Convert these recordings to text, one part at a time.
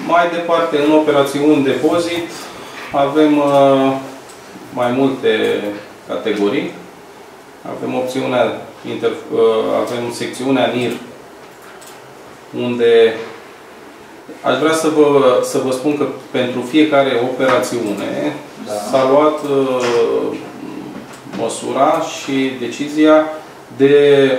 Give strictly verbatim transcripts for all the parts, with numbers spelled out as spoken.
Mai departe, în operațiuni depozit, avem uh, mai multe categorii. Avem opțiunea, inter, uh, avem secțiunea N I R, unde aș vrea să vă, să vă spun că pentru fiecare operațiune da. s-a luat uh, măsura și decizia de,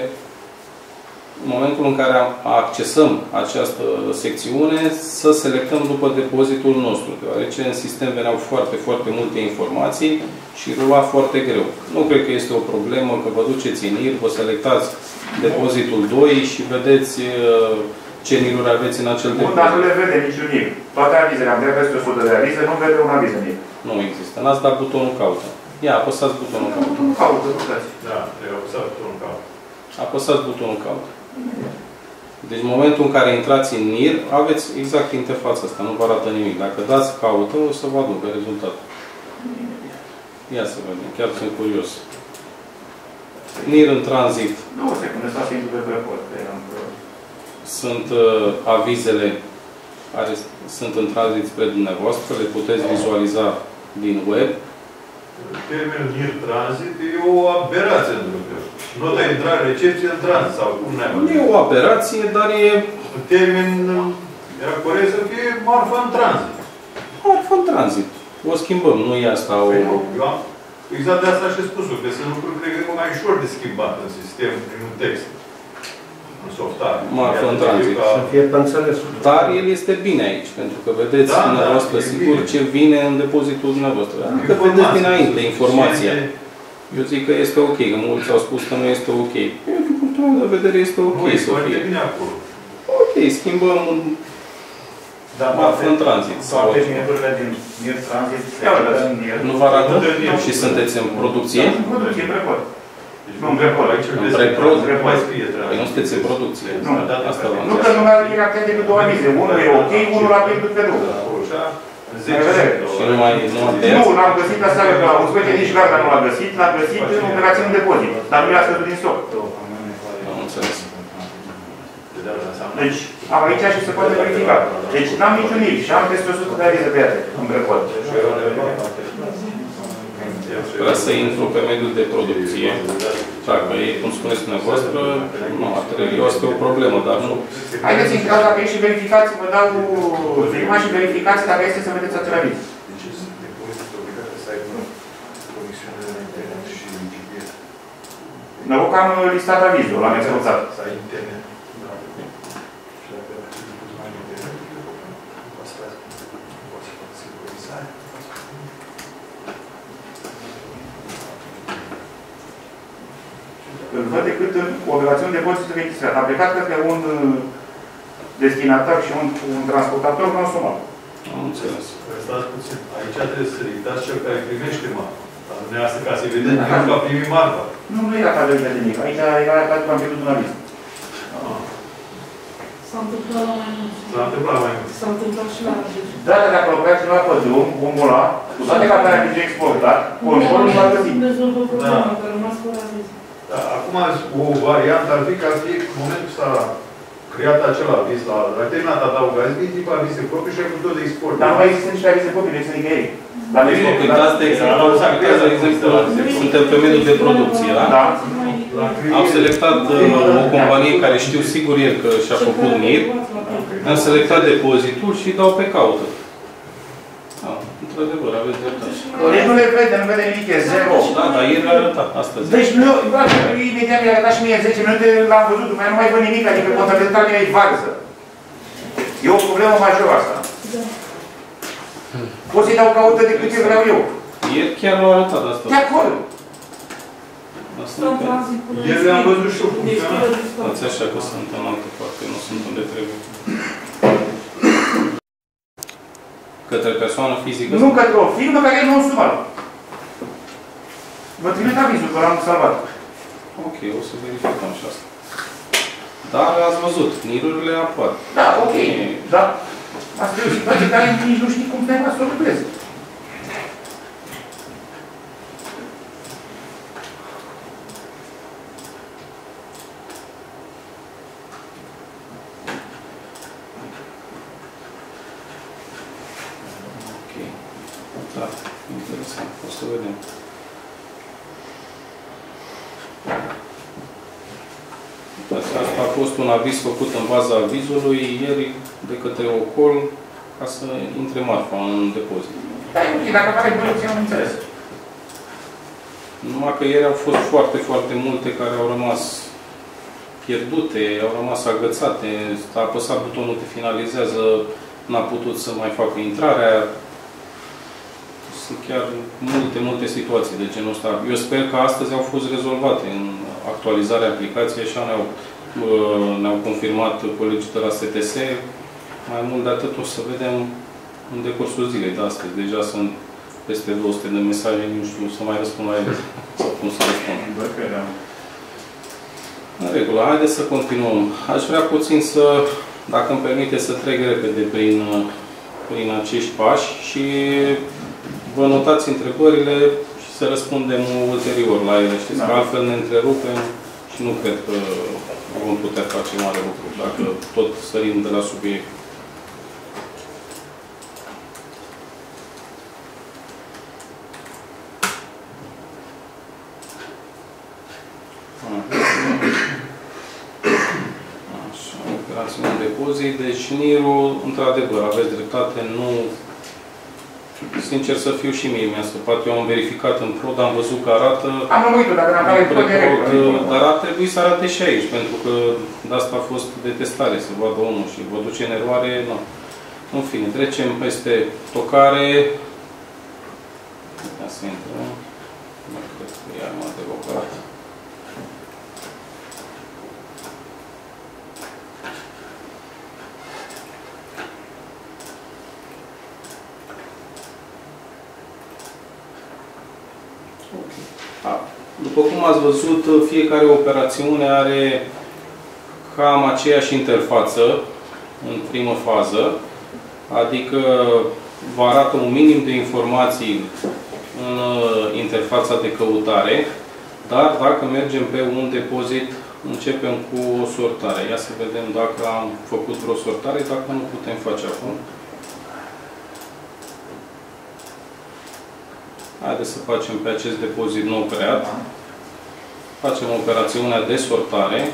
în momentul în care accesăm această secțiune, să selectăm după depozitul nostru, deoarece în sistem veneau foarte, foarte multe informații și rula foarte greu. Nu cred că este o problemă că vă duceți în N I R, vă selectați depozitul doi și vedeți ce N I R-uri aveți în acel depozit. Dar nu le vede niciun N I R. Toate avizele, am de peste o sută de avize, nu vede un aviz în N I R. Nu există. N-ați dat butonul caută. Ia, apăsați butonul caută. Butonul caută, nu dați. Da, trebuie apăsat butonul caută. Apăsați butonul caută. Deci, în momentul în care intrați în N I R, aveți exact interfața asta, nu vă arată nimic. Dacă dați caută, o să vă aducă rezultatul. Ia să vedem, chiar sunt curios. N I R în tranzit. Nu, o secundă, să intru pe report. Sunt uh, avizele care sunt în tranzit spre dumneavoastră, le puteți vizualiza din web. Termenul N I R tranzit e o aberație, nu știu. Nota intrare, recepție în tranzit, sau cum ne-am. Nu e o aberație, dar e... Termen, era corect să fie marfă în tranzit. Marfă în tranzit. O schimbăm, nu e asta o... Eu am, exact de asta și spus-o, că sunt lucruri, cred că, mai ușor de schimbat în sistem, prin un text. În softare. Marfă în tranzit. Să fie pe înțeles. Dar el este bine aici, pentru că vedeți da, dumneavoastră da, sigur bine. ce vine în depozitul dumneavoastră. Că vedeți dinainte informația. Eu zic că este ok, că mulți au spus că nu este ok. Eu, din punctul meu de vedere, este ok nu, să fie. bine acolo. Ok, schimbăm un marfă în tranzit. Toate minuturile din N I R tranzit se arată în N I R. Nu vă arată? Și sunteți în producție? În producție, în prepod. Nu, în prepod. În prepod? Păi nu sunteți în producție. Nu, asta v-am nu că nu mai era atât decât două avize. Unul e ok, unul l-a pierdut pe două. Și nu mai nu Nu, l-am găsit la seară pe la unsprezece, nici garda nu l-a găsit, l-a găsit în operațiune de depozit. Dar nu i-a scăzut din stoc. Am înțeles. Deci, am aici și se poate verifica. Deci, n-am niciun nici și am peste o sută de avize pe ea, în prepod. Vreau să intru pe mediul de producție. Dacă e, cum spuneți dumneavoastră, nu, arteriul este o problemă, dar nu... Haideți în caz, dacă e și verificați, vă dau firma și verificați dacă este să vedeți acel aviz. Noroc că am listat avizul, l-am exportat. Îl văd decât în operațiune de depozit registrat. Am plecat către un destinatar și un, un transportator consumat. Am înțeles. Stați puțin. Aici trebuie să ridicați cel care primește marfa. Dar dumneavoastră, ca să evident, nu va primi marfa. Nu, nu era ca de nimic. Aici era ca de am pierdut un aviz. S-a întâmplat la mai mult. S-a întâmplat mai mult. S-a întâmplat și la aviz. Da, dar dacă lucra cineva pe drum, omul ăla, cu toate că avea aviz exportat, controlul nu l-a găsit. Rezolvă problema, că a rămas fără aviz. Da, acum o variantă ar fi că ar fi în momentul s-a creat acel aviz, la terminat adăugat, azi, din tipul avize proprii și ai putut de export. Dar nu mai există niște avize proprii, nu există nicăieri. Dar nu există. Uitați, de exemplu, suntem pe mediul de producție, da? Da. Am selectat o companie care știu sigur el că și-a făcut N I R. Am selectat depozitul și dau pe caută. Da, într-adevăr, aveți dreptate. Deci nu le vede, nu vede nimic, e zero. Da, dar el a arătat astăzi. Deci nu, imediat mi-a arătat și mie zece minute, l-am văzut, după aia nu mai văd nimic, adică contabilitatea mea e varză. E o problemă majoră asta. Pot să-i dau caută de câte vreau eu. El chiar l-a arătat asta. De acolo. El le-am văzut și eu funcționat. Stați așa că sunt în altă parte, nu sunt unde trebuie. Către persoană fizică? Nu către o firmă care e non-sumal. Vă trimit avizul, că l-am salvat. Ok, o să verificăm și asta. Dar ați văzut, N I R-urile apar. Da, ok. Da. Asta e o situație care nici nu știi cum te să o lucrezi. Da, interesant. O să vedem. Asta a fost un aviz făcut în baza avizului ieri de către Ocol ca să intre marfa în depozit. Da, e ok, dacă apare producție, am înțeles. Numai că ieri au fost foarte, foarte multe care au rămas pierdute, au rămas agățate, a apăsat butonul de finalizează, n-a putut să mai facă intrarea. Sunt chiar multe, multe situații de genul ăsta. Eu sper că astăzi au fost rezolvate în actualizarea aplicației, așa ne-au ne-au confirmat colegii de la S T S. Mai mult de atât o să vedem în decursul zilei de astăzi. Deja sunt peste două sute de mesaje, nu știu să mai răspund la ele sau cum să răspund. În regulă, haideți să continuăm. Aș vrea puțin să, dacă îmi permite, să trec repede prin, prin acești pași și vă notați întrebările și să răspundem ulterior la ele. Știți da. Că altfel ne întrerupem și nu cred că vom putea face mare lucru dacă tot sărim de la subiect. Așa, operațiune de depozit. Deci N I R-ul, într-adevăr, aveți dreptate, nu... Sincer să fiu și mie, mi-a scăpat. Eu am verificat în prod, am văzut că arată... Am înmuit-o, dacă n-am care prod, dar ar trebui să arate și aici, pentru că de asta a fost de testare, să vadă omul și vă duce în eroare, nu. În fine, trecem peste tocare. Ia să intrăm. Nu cred că e arma de locat. După cum ați văzut, fiecare operațiune are cam aceeași interfață în primă fază, adică vă arată un minim de informații în interfața de căutare, dar dacă mergem pe un depozit, începem cu o sortare. Ia să vedem dacă am făcut vreo sortare, dacă nu putem face acum. Haideți să facem pe acest depozit nou creat. Facem operațiunea de sortare.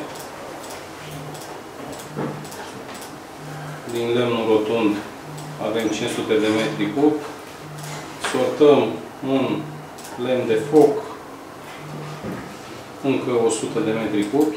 Din lemnul rotund avem cinci sute de metri cub. Sortăm un lemn de foc, încă o sută de metri cubi.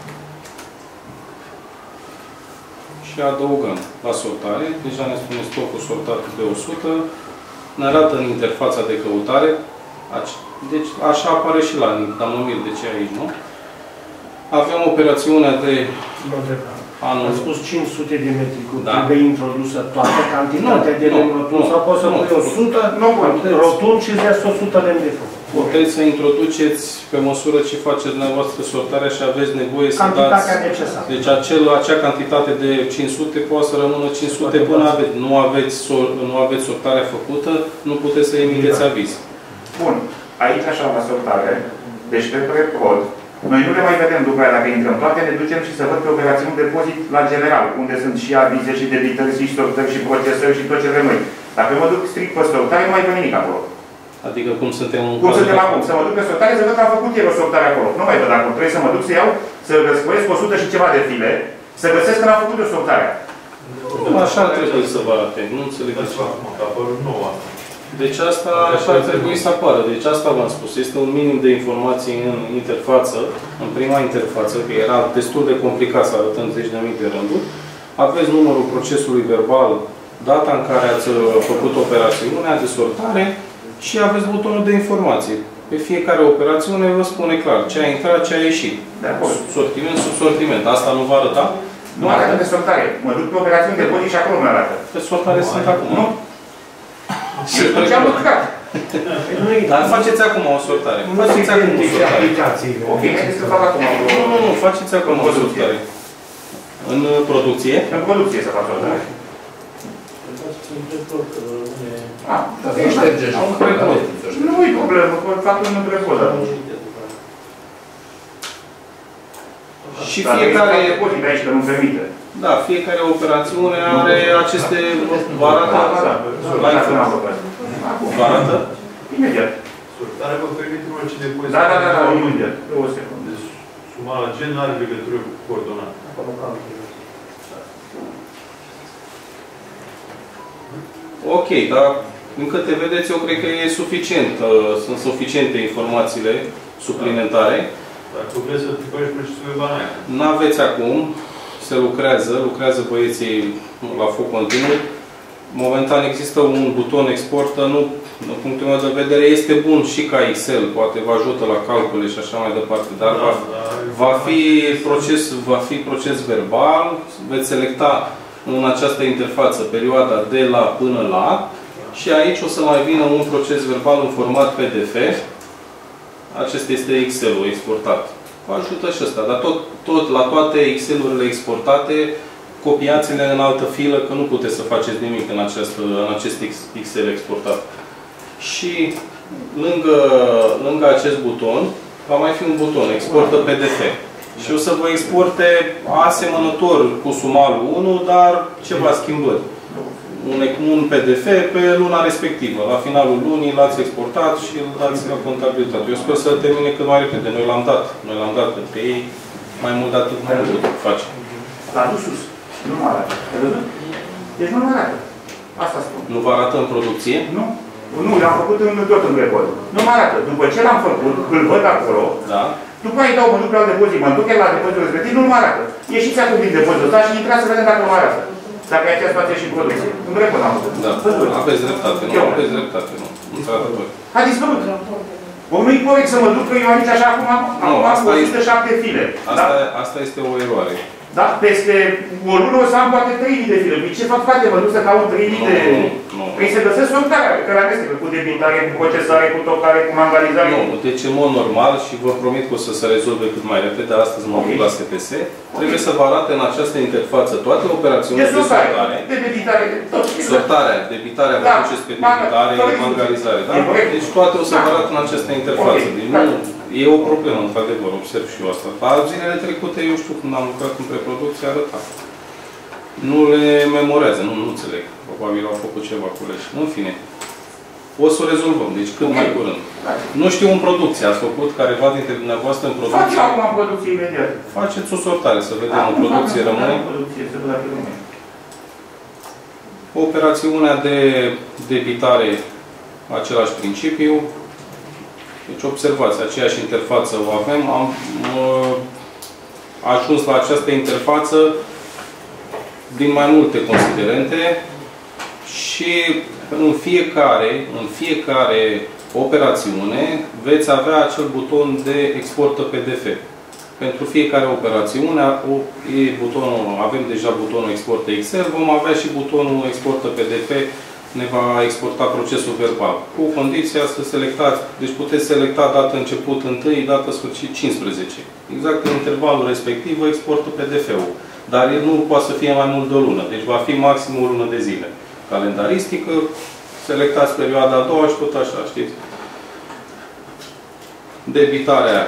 Și adăugăm la sortare. Deja ne spune stocul sortat de o sută. Ne arată în interfața de căutare. Deci așa apare și la denumir de ce aici, nu? Avem operațiunea de anul... Am spus cinci sute de metri cub. Da. Trebuie introdusă toată cantitatea de lemn rotund sau poți să pui o sută rotund și îți iasă o sută lemn de foc. Puteți să introduceți pe măsură ce faceți dumneavoastră sortarea și aveți nevoie să dați... necesară. Deci acel, acea cantitate de cinci sute poate să rămână cinci sute până aveți. Nu aveți, sor, nu aveți sortarea făcută, nu puteți să emiteți aviz. Bun. Aici așa la sortare, deci pe prepod, noi nu le mai vedem după aia dacă intrăm toate, ne ducem și să văd pe operațiuni de depozit la general, unde sunt și avize, și debitări, și sortări, și procesări, și tot ce vrem noi. Dacă mă duc strict pe sortare, nu mai văd nimic acolo. Adică cum suntem în Cum suntem acum? Să mă duc pe sortare, să văd că am făcut ieri o sortare acolo. Nu mai văd acolo. Trebuie să mă duc să iau, să răscoiesc o sută și ceva de file, să găsesc că n-am făcut o sortare. Nu, așa trebuie să vă arate. Nu înțeleg de ce. Deci asta așa ar trebui să apară. Deci asta v-am spus. Este un minim de informații în interfață, în prima interfață, că era destul de complicat să arătăm zeci de mii de rânduri. Aveți numărul procesului verbal, data în care ați făcut operațiunea de sortare și aveți butonul de informații. Pe fiecare operațiune vă spune clar ce a intrat, ce a ieșit. De acord. Sortiment, sub sortiment. Asta nu va arăta? Nu arată pe sortare. Mă duc pe operațiuni de depozit și acolo nu arată. Pe sortare sunt acum. Nu? Și ce am lucrat. Dar faceți acum o sortare. Faceți acum o sortare. Ok, haideți să fac acum. Nu, nu, nu, faceți acum o sortare. În producție? În producție să fac sortare. Ah, nu e problemă, fac un întrepod atunci. Și fiecare... depozit aici, că nu permite. Da, fiecare operațiune are aceste varate la informație. Vă arată? Imediat. Sortarea vă permite orice depozit. Da, da, da, da, imediat. O secundă. Deci, suma la gen are legătură cu coordonat. Ok, dar din câte vedeți, eu cred că e suficient. Sunt suficiente informațiile suplimentare. Dacă vreți să tipărești procesul de bani. N-aveți acum, se lucrează, lucrează băieții la foc continuu. Momentan există un buton exportă, nu, din punctul meu de vedere, este bun și ca Excel, poate vă ajută la calcule și așa mai departe, dar va, va, fi proces, va fi proces verbal, veți selecta în această interfață perioada de la până la și aici o să mai vină un proces verbal în format P D F. Acesta este Excel-ul exportat. Vă ajută și ăsta, dar tot, tot la toate Excel-urile exportate, copiați-le în altă filă, că nu puteți să faceți nimic în, această, în acest Excel exportat. Și lângă, lângă acest buton, va mai fi un buton, exportă P D F. Și o să vă exporte asemănător cu sumalul unu, dar ceva schimbări. Un, un P D F pe luna respectivă. La finalul lunii l-ați exportat și îl dați la contabilitate. Eu sper să termine cât mai repede. Noi l-am dat. Noi l-am dat pentru ei mai mult de atât mai mult face. L-a dus sus. Nu mă arată. Deci nu mă arată. Asta spun. Nu vă arată în producție? Nu. Nu, l-am făcut în, tot în record. Nu mă arată. După ce l-am făcut, îl văd acolo. Da. După aia dau, mă duc la depozit, mă duc la depozitul respectiv, nu mă arată. Ieșiți acum din depozitul ăsta și intrați să vedem dacă mă arată. Dacă e aceea situație și în producție. În record am făcut. Da. Aveți dreptate, nu? Aveți dreptate, nu? Într-adevăr. A dispărut. O nu-i corect să mă duc, că eu aici așa acum am o sută șapte file. Asta este o eroare. Da? Peste o lună o să am poate trei mii de file. Ce fac, frate? Mă duc să caut trei mii de... Păi se găsesc sortarea pe care amestecă cu debitare, cu procesare, cu tocare, cu mangalizare. Nu, deci în mod normal și vă promit că o să se rezolve cât mai repede, astăzi mă duc la S P S, trebuie să vă arate în această interfață toate operațiunile de sortare. De debitare, de tot. Sortarea, debitarea, vă duceți pe debitare, mangalizare, da? Deci toate o să vă arate în această interfață. Deci nu, e o problemă, într-adevăr, observ și eu asta. Dar zilele trecute, eu știu, când am lucrat în preproducție, arăta. Nu le memorează, nu, nu înțeleg. Probabil au făcut ceva colegi. În fine. O să o rezolvăm, deci cât mai curând. Nu știu în producție, ați făcut careva dintre dumneavoastră în producție? Facem acum în producție imediat. Faceți o sortare, să vedem în producție rămâne. Operațiunea de debitare, același principiu. Deci observați, aceeași interfață o avem. Am uh, ajuns la această interfață din mai multe considerente și în fiecare, în fiecare operațiune veți avea acel buton de exportă P D F. Pentru fiecare operațiune e butonul, avem deja butonul exportă Excel, vom avea și butonul exportă P D F, ne va exporta procesul verbal. Cu condiția să selectați, deci puteți selecta dată început întâi, dată sfârșit cincisprezece. Exact în intervalul respectiv vă exportă P D F-ul. Dar el nu poate să fie mai mult de o lună. Deci va fi maxim o lună de zile. Calendaristică, selectați perioada a doua și tot așa, știți? Debitarea.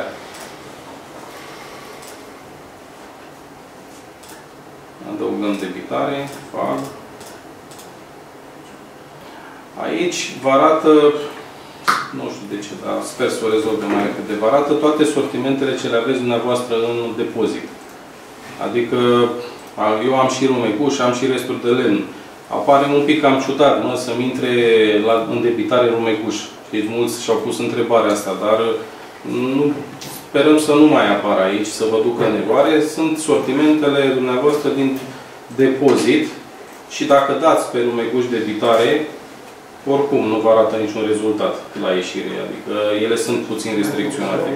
Adăugăm debitare. Fac. Aici vă arată, nu știu de ce, dar sper să o rezolvăm mai repede, vă arată toate sortimentele ce le aveți dumneavoastră în depozit. Adică eu am și rumeguș, am și resturi de lemn. Apare un pic cam ciudat, mă, să-mi intre la, în debitare rumeguș. Știți, mulți și-au pus întrebarea asta, dar nu, sperăm să nu mai apară aici, să vă ducă în eroare. Sunt sortimentele dumneavoastră din depozit și dacă dați pe rumeguș debitare, oricum nu vă arată niciun rezultat la ieșire. Adică ele sunt puțin restricționate.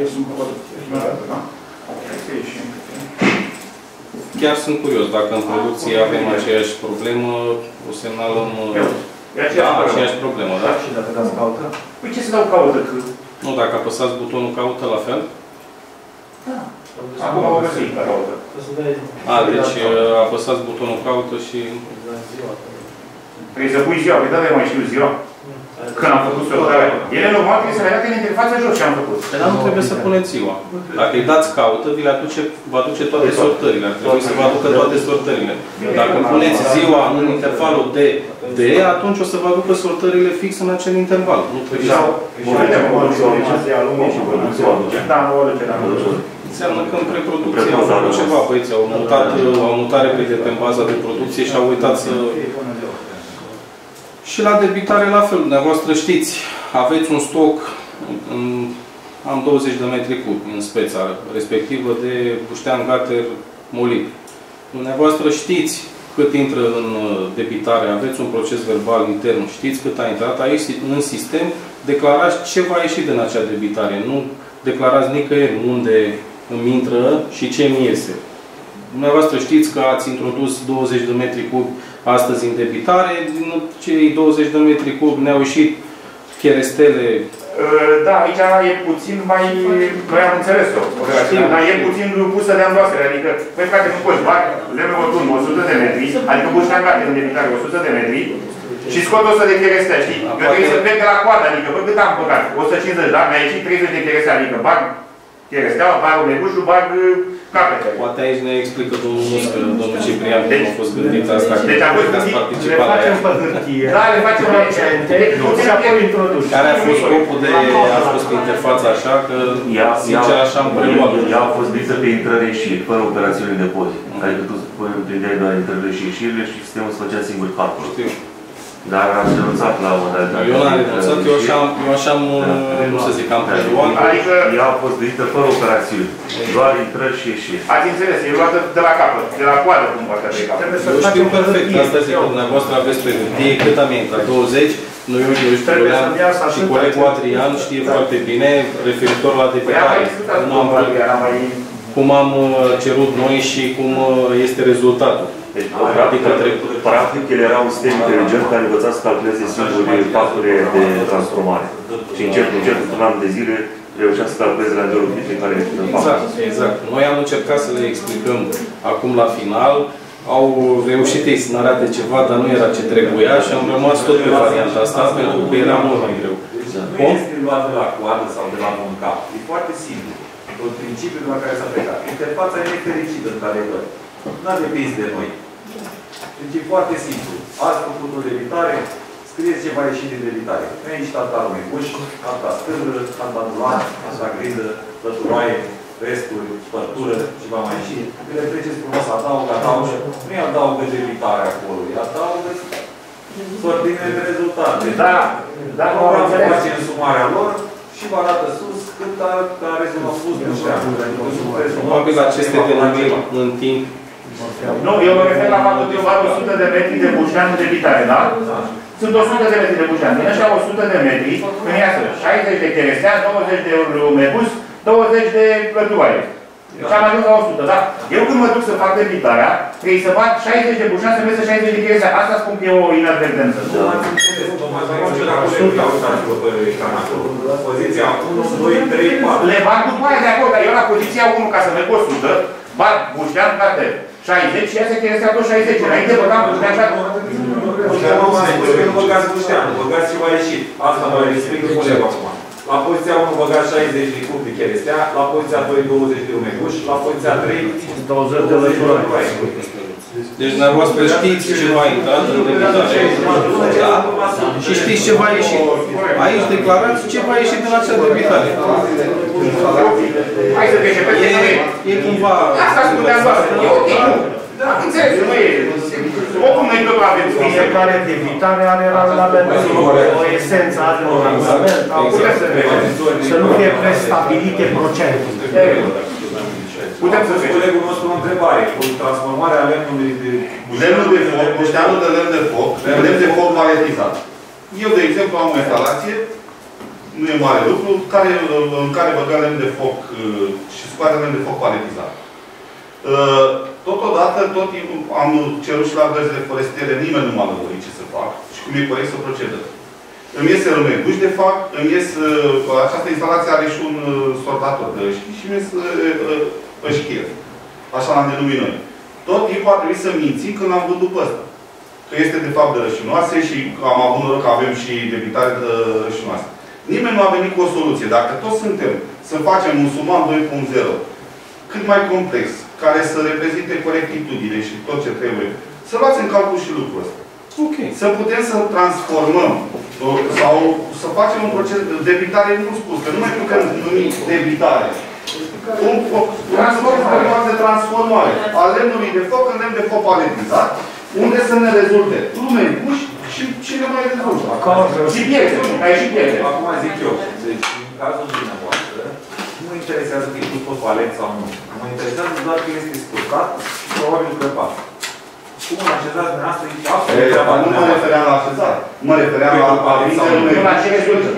Chiar sunt curios, dacă în producție avem aceeași problemă, o semnalăm... Da, aceeași problemă, da? Și dacă dați caută? Păi ce să dau caută? Nu, dacă apăsați butonul caută, la fel? Da. Acum o găsit la caută. A, deci apăsați butonul caută și... Trebuie să pui ziua, păi da, mai știu ziua. Când am făcut sortarea. Ele normal trebuie să le arate în interfața jos ce am făcut. Dar nu trebuie să puneți ziua. Dacă îi dați caută, vi le aduce, vă aduce toate sortările. Ar trebui să vă aducă toate sortările. Dacă puneți ziua în intervalul de D, atunci o să vă aducă sortările fix în acel interval. Nu trebuie să... Da, nu o duce, dar nu duce. Înseamnă că în preproducție au făcut ceva, băieți, au mutat, au mutat repede pe baza de producție și au uitat să... Și la debitare la fel, dumneavoastră știți, aveți un stoc, în, am douăzeci de metri cubi în speța respectivă de buștean, gater, molit. Dumneavoastră știți cât intră în debitare, aveți un proces verbal intern, știți cât a intrat, aici în sistem declarați ce va ieși din acea debitare. Nu declarați nicăieri unde îmi intră și ce îmi iese. Dumneavoastră știți că ați introdus douăzeci de metri cubi astăzi în debitare, din cei douăzeci de metri cubi ne-au ieșit cherestele. Da, aici e puțin mai... Noi am înțeles-o. Dar e puțin pusă de amboasele. Adică, păi frate, nu poți bani, lemne rotund o sută de metri, adică buștean gata în debitare o sută de metri și scot o sută de cherestea, știi? Eu trebuie să plec de la coadă, adică, bă, cât am băgat? o sută cincizeci, da? Mi-a ieșit treizeci de cherestea, adică bag cherestea, bag megușul, bag capete. Poate aici ne explică domnul Muscă, domnul Ciprian, cum a fost gândit asta. Deci am fost gândit, le facem pe hârtie. Da, le facem pe hârtie. Și apoi introdus. Care a fost scopul de... a fost pe interfața așa, că sincer așa am preluat. Ea a fost gândită pe intrări-ieșiri, fără operațiuni de depozit. Adică tu prindeai doar intrările și ieșirile și sistemul se făcea singur calculul. Știu. Dar am renunțat la modalitatea. Eu n-am renunțat, eu așa, eu așa am, nu să zic, am preluat. Adică... Ea a fost gândită fără operațiuni. Doar intrări și ieșiri. Ați înțeles, e luată de la capăt, de la coadă cum poate de capăt. Eu știu perfect, asta zic, că dumneavoastră aveți pe hârtie, cât am intrat, douăzeci, nu eu, eu știu, și colegul Adrian știe foarte bine, referitor la debitare. Cum am cerut noi și cum este rezultatul. Deci, practic, practic, el era un sistem inteligent care învăța să calculeze singuri factorii de transformare. Și încet, încet, într-un an de zile, reușea să calculeze la nivelul fiecare Exact, exact. Noi am încercat să le explicăm acum la final. Au reușit ei să ne arate ceva, dar nu era ce trebuia și am rămas tot pe varianta asta, pentru că era mult mai greu. Nu este luat de la coadă sau de la un cap. E foarte simplu. Un principiu de la care s-a plecat. Interfața e nefericită, într-adevăr. Nu a depins de noi. Deci e foarte simplu. Ați făcut o debitare, scrieți ce va ieși din debitare. Nu e nici tanta lumecuș, tanta stârlă, tanta dulan, tanta gridă, păturoaie, resturi, spărtură și va mai ieși. Le treceți frumos, adaugă, adaugă. Nu îi adaugă debitare acolo, îi adaugă sortine de rezultate. Da, da, nu vreau să face în sumarea lor și vă arată sus cât a rezultat spus de șteam. Probabil aceste denumiri în timp. Nu, eu mă refer la faptul că eu fac o sută de metri de buștean de debitare, da? Sunt o sută de metri de buștean. Din ăștia o sută de metri, îmi iasă șaizeci de cherestea, douăzeci de mebus, douăzeci de plătuaie. Și am ajuns la o sută, da? Eu când mă duc să fac debitarea, trebuie să fac șaizeci de buștean, să merg să șaizeci de cherestea. Asta spun că e o inadvertență. Poziția unu, doi, trei, patru. Le bag după aia de acolo, dar eu la poziția unu, ca să merg o sută, bag buștean, gata, șaizeci și ea se cherestea tot șaizeci. Înainte băgam buștean și nu băgați buștean, băgați ce va ieșit. Asta vă explic colegul acum. La poziția unu băgați șaizeci de cubi de cherestea, la poziția doi douăzeci de umeguș, la poziția trei douăzeci de lăturări. Deci dumneavoastră știți ce va intra în debitare. Da? Și știți ce va ieși. Aici declarați ce va ieși din acea debitare. Hai să trecem peste noi. E cumva... Asta spuneam voastră. E ok. Am înțeles, nu e... Oricum noi tot avem. Fiecare debitare are randament. O esență are un randament. Să nu fie prestabilite procentul. Putem să fie. Colegul nostru o întrebare. Cu transformarea lemnului de... Lemnul de foc, bușteanul de lemn de foc, lemn de foc paletizat. Eu, de exemplu, am o instalație, nu e mare lucru, care, în care băga lemn de foc și scoate lemn de foc paletizat. Totodată, tot timpul am cerut și la găzile forestiere, nimeni nu m-a lămurit ce să fac și cum e corect să procedez. Îmi iese rămeguși de fapt, îmi ies, această instalație are și un sortator de ăști și îmi ies ășchier. Așa l-am denumit noi. Tot timpul a trebuit să mințim când am vândut pe ăsta. că este de fapt de rășinoase și am avut noroc că avem și debitare de rășinoase. Nimeni nu a venit cu o soluție. Dacă toți suntem să facem un suman doi punct zero cât mai complex, care să reprezinte corectitudine și tot ce trebuie, să luați în calcul și lucrul ăsta. Okay. Să putem să transformăm sau să facem un proces de debitare, nu spus, că nu mai putem numi debitare. Un program de transformare a lemnului de foc în lemn de foc paletizat, unde să ne rezulte lume guși și cine mai rezultă. Și pierde, ai și pierde. Acum zic eu, deci în cazul dumneavoastră, nu mă interesează că e pus pe palet sau nu. Mă interesează doar că este scurtat și probabil crăpat. Cum îl așezați dumneavoastră, e absolut treaba Nu mă refeream la așezare. Mă refeream la avizele la ce rezultă.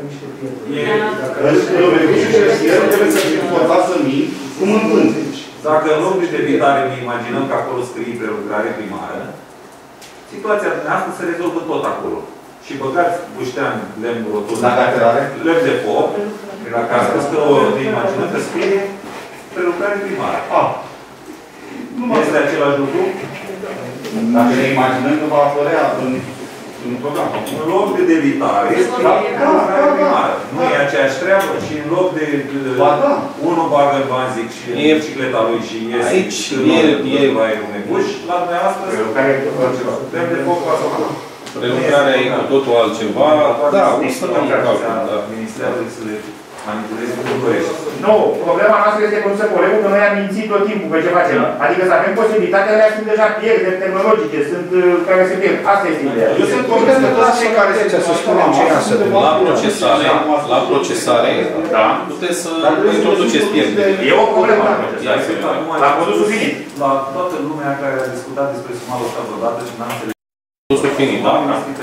Lume guși și el trebuie să fie forțat să mii cum în vânt. Dacă în loc de debitare ne imaginăm că acolo scrie prelucrare primară, situația dumneavoastră se rezolvă tot acolo. Și băgați buștean lemn rotund, La caterare? lemn de foc, dacă a spus că ne imaginăm că scrie prelucrare primară. Ah. Este același lucru? Dacă ne imaginăm că va apărea în, în program. În loc de debitare, scrie prelucrare primară. Nu e aceeași treabă și în loc de unul bagă în banzic și în bicicleta lui și iese aici e mai rumeguș, la dumneavoastră lemn de foc va să facă. Prelucrarea e cu totul altceva. Da, o să luăm în calcul. Ministerul să le manipuleze cum dorește. Nu, problema noastră este cum să colegul că noi am mințit tot timpul pe ce facem. Adică să avem posibilitatea, alea sunt deja pierderi tehnologice, sunt care se pierd. Asta este ideea. Eu sunt convins că toți cei care se să spunem ce la procesare, la procesare, da, puteți să introduceți pierderi. E o problemă la procesare. La produsul finit. La toată lumea care a discutat despre sumalul ăsta vreodată și n-am înțeles. Produsul finit, da?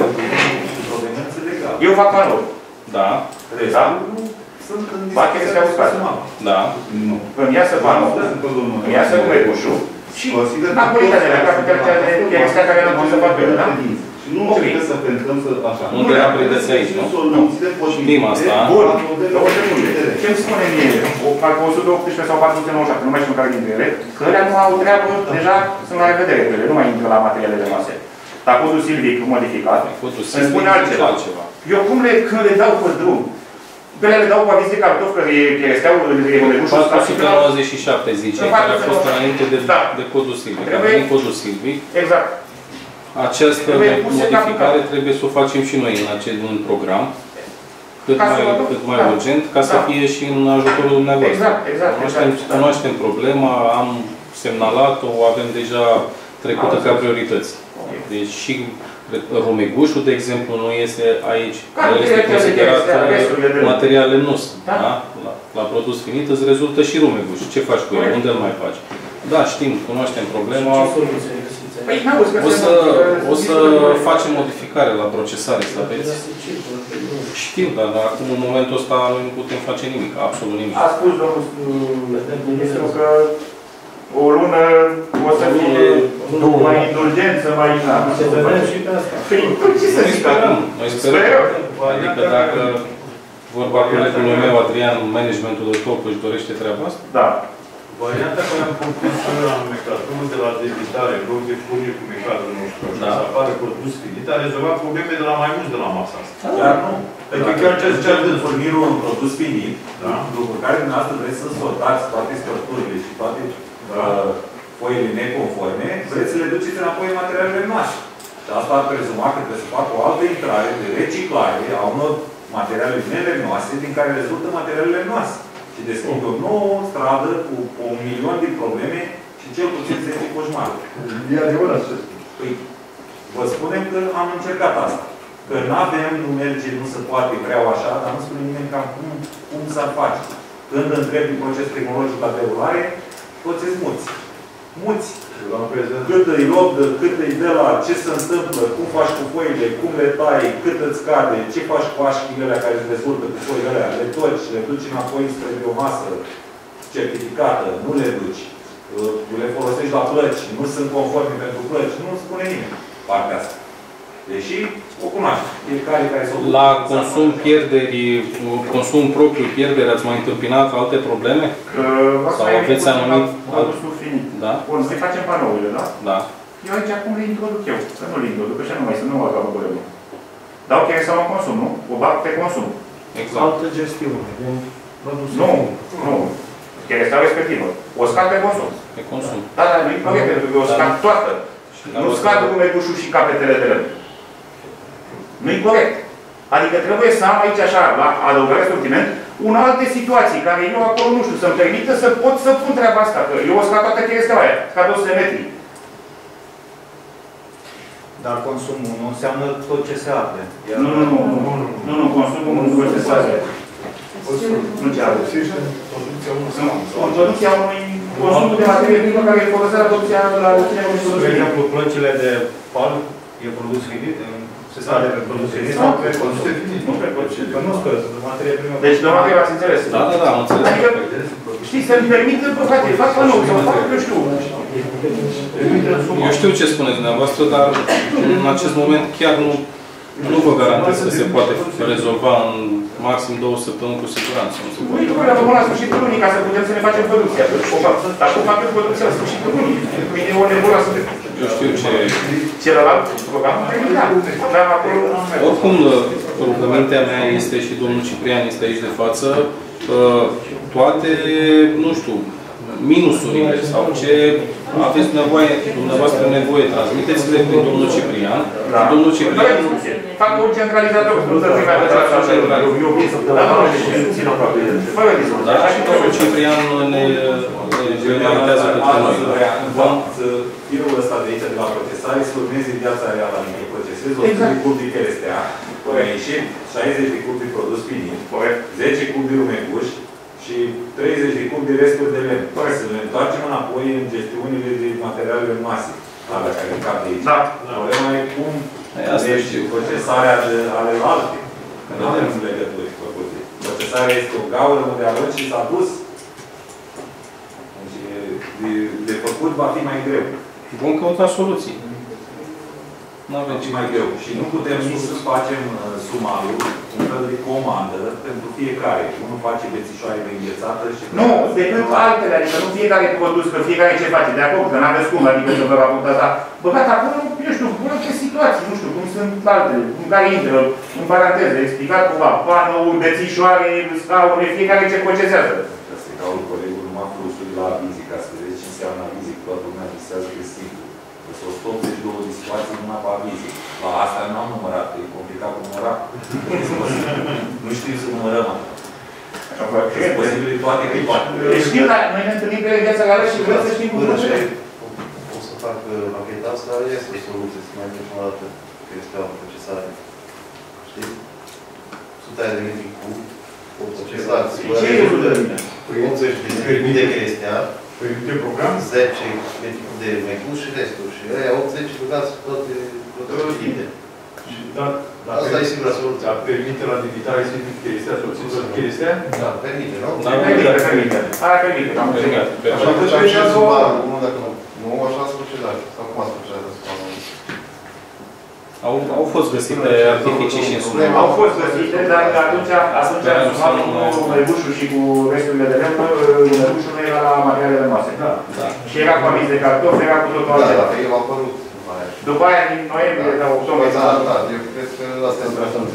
Eu fac panouri. Da. Da? Sunt în Bachete se uscat. Da. Nu. Îmi iasă panouri, îmi iasă curecușul și apolitățile, ca pe care care nu pot să fac pe da? Nu trebuie să pentăm să așa. Nu te aprindeți aici, nu? Știm asta. Bun. Ce îmi spune mie? Parcă o sută optsprezece sau patru sute nouăzeci și șapte, nu mai știu care dintre ele, că alea nu au treabă, deja sunt la revedere cu ele, nu mai intră la materiale de masă. Dar codul silvic modificat îmi spune altceva. Eu cum le, când le dau pe drum, pe ele le dau cu aviz de cartofi, că cheresteau, le regușul ăsta și patru sute nouăzeci și șapte zice, care a fost înainte de, de codul silvic. A venit codul silvic. Exact. Această modificare trebuie să o facem și noi în acest un program, cât mai, cât mai urgent, ca să fie și în ajutorul dumneavoastră. Exact, exact. Cunoaștem, cunoaștem problema, am semnalat-o, o avem deja trecută ca priorități. Deci și rumegușul, de exemplu, nu este aici. El este considerat materiale nu sunt. Da? La, la produs finit îți rezultă și rumegușul. Ce faci cu el? Unde îl mai faci? Da, știm, cunoaștem problema. O să, o să facem modificare la procesare, să aveți. Știu, dar acum, în momentul ăsta, noi nu putem face nimic, absolut nimic. A spus domnul ministru că o lună o să fie mai indulgență, mai... Se vedem și pe asta. Noi sperăm, noi sperăm. Adică dacă vorba colegului meu, Adrian, managementul de top își dorește treaba asta? Da. Varianta care am propus la mecatrul de la debitare, în loc de furniri cu mecatrul nostru, și să apară produs finit, a rezolvat probleme de la mai mulți de la masa asta. Dar nu. Pentru că chiar ce zicea de furnirul un produs finit, după care dumneavoastră vreți să sortați toate scărturile și toate foile neconforme, vreți să le duceți înapoi în materialele noastre. Și asta ar prezuma că trebuie să facă o altă intrare de reciclare a unor materiale nelemnoase din care rezultă materialele noastre. Și deschid o nouă stradă cu un milion de probleme și cel puțin zece coșmare. E adevărat ce spun. Păi, vă spunem că am încercat asta. Că nu avem, nu merge, nu se poate, vreau așa, dar nu spune nimeni cam cum, cum s-ar face. Când întrebi din proces tehnologic la derulare, toți sunt muți. Muți. Cât îi lobdă, cât îi dă la ce se întâmplă, cum faci cu foile, cum le tai, cât îți cade, ce faci cu așchile alea care îți rezultă cu foile alea, le toci, le duci înapoi spre biomasă certificată, nu le duci, le folosești la plăci, nu sunt conforme pentru plăci, nu spune nimeni partea asta. Deși o cunoaște. Fiecare care s-o la consum pierderi, consum propriu pierderi, ați mai întâmpinat alte probleme? Uh, Sau aveți anumit... produsul finit. Da? Bun, să facem panourile, da? Da. Eu aici acum le introduc eu, să nu le introduc, așa nu mai sunt, nu mă acabă problemă. Dau chiar sau în consum, nu? O bag pe consum. Exact. Altă gestiune. Nu, nu. Cherestea respectivă. O scad pe consum. Pe consum. Da, dar nu-i corect, pentru că o scad toată. Nu scad cu megușul și capetele de lemn. Nu-i corect. Adică trebuie să am aici așa, la adăugare sortiment, un alte situații care eu acolo, nu știu, să-mi permită să pot să pun treaba asta. Că eu o scad toată cherestea aia, scad o sută de metri. Dar consumul nu înseamnă tot ce se arde. Nu, nu, nu, nu, nu, nu, consumul nu procesează. Nu ce are. Producția unui consumul de materie primă care e folosită la producția la obținerea unui produs. De exemplu, plăcile de pal e produs finit? Se stare pe produs finit? Nu pe produs finit. Nu pe produs finit. Nu spune, materie primă. Deci, doamna Greva, ați înțeles? Da, da, da, am înțeles. Adică, știi, să-mi permită, bă, frate, fac pe nou, sau fac, eu știu. Eu știu ce spuneți dumneavoastră, dar în acest moment chiar nu, nu vă garantez că se poate rezolva în maxim două săptămâni cu siguranță. Păi, nu vreau la sfârșitul lunii, ca să putem să ne facem producția. Dar cum facem producția la sfârșitul lunii? Mâine e o nebună să... Eu știu ce... Celălalt program terminat. Dar acolo... Oricum, rugămintea mea este și domnul Ciprian este aici de față, toate, nu știu, minusurile sau ce aveți nevoie, dumneavoastră nevoie, transmiteți-le prin domnul Ciprian. Da. Domnul Ciprian... Fac un centralizator, nu să fie mai de la central. Eu vin să țin aproape. Fără discuție. Da, și domnul Ciprian ne generalizează către noi. În fapt, firul ăsta de aici, de la procesare, să urmeze viața reală a minei. Procesezi o sută de cubi de cherestea, care a ieșit șaizeci de cubi de produs finit, zece cubi de rumeguș și treizeci de cubi de resturi de lemn. Să ne întoarcem înapoi în gestiunile de materialele mase, alea care încap de aici. Da. Problema e cum deci procesarea de ale alte. Că nu avem legături făcute. Procesarea este o gaură unde a luat și s-a dus. Deci de, de făcut va fi mai greu. Vom căuta soluții. Nu avem ce mai greu. Și nu putem nici să facem uh, sumarul, un fel de comandă pentru fiecare. Unul face bețișoare de înghețată și... Nu, decât altele, adică nu fiecare produs, că fiecare ce face. De acord, că n-aveți cum, adică să vă raportați, dar băgat acolo, eu știu, bună ce situații, nu știu, cum sunt altele, cum care intră, în paranteză, explicat cumva, panouri, bețișoare, scaune, fiecare ce procesează. Asta e ca un colegul numai fluxul de la avizic, ca să vedeți ce înseamnă avizic, toată lumea visează că e simplu. Sunt o sută optzeci și două de situații numai pe avizic. La asta nu am numărat, e complicat cu numărat. Nu știu să numărăm asta. Sunt posibile toate clipatele. Știu, dar noi ne întâlnim pe viața reală și vreau să știm cum procesăm. O să fac ancheta asta, este o soluție, să mai ducem o dată că este o procesare. Știi? Sute de metri cu o procesare. Ce e o de mine? optzeci de mii de chestia. De program? zece metri de mecuș și restul. Și aia optzeci rugați toate prototipe. Asta e singura soluție. Dar permite la debitare să fie chestia, să obțin tot chestia? Da, permite, nu? Da, permite, permite. Aia permite, am înțeles. Așa făceam și sumarul, nu dacă nu. Nu, așa ați procedat. Sau cum ați procedat sumarul? Au, au fost găsite artificii și în sună. Au fost găsite, dar atunci, atunci sumarul cu măibușul și cu resturile de lemn, măibușul nu era la materialele noastre. Și era cu aviz de cartof, era cu totul altceva. Da, el a apărut. După aia, din noiembrie, sau octombrie. Da, da, eu cred că asta este important.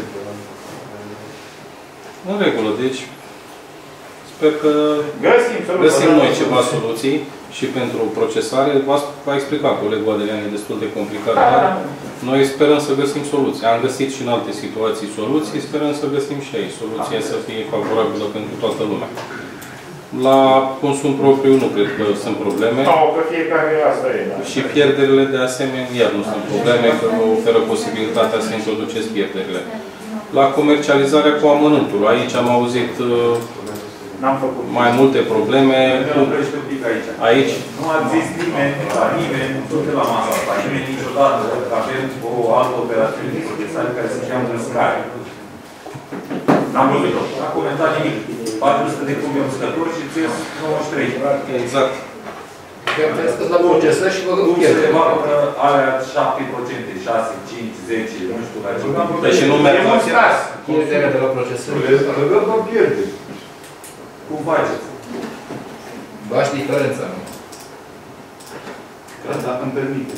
În regulă, deci sper că găsim, găsim noi ceva soluții și pentru procesare. V-a explicat colegul Adelian, e destul de complicat, da, dar da. noi sperăm să găsim soluții. Am găsit și în alte situații soluții, sperăm să găsim și aici soluția să fie favorabilă pentru toată lumea. La consum propriu nu cred că sunt probleme. Nu, că fiecare asta e, da. Și pierderile de asemenea iar nu sunt probleme, că oferă posibilitatea să introduceți pierderile. La comercializarea cu amănuntul, aici am auzit mai multe probleme. Nu oprește un pic aici. Aici? Nu a zis nimeni, la nimeni, nu de la masa asta, nimeni niciodată că avem o altă operațiune de procesare care se cheamă înscare. N-am văzut-o. N-a comentat nimic. patru sute de cubi uscători și țes nouăzeci și trei. Exact. La procesă și vă rog pierde. Se evaporă alea șapte la sută, șase, cinci, zece, nu știu la ce. Deci nu merg la stas. Pierderea de la procesări. Răgăt vă pierde. Cum faceți? Bași diferența, nu? Dacă îmi permite. Și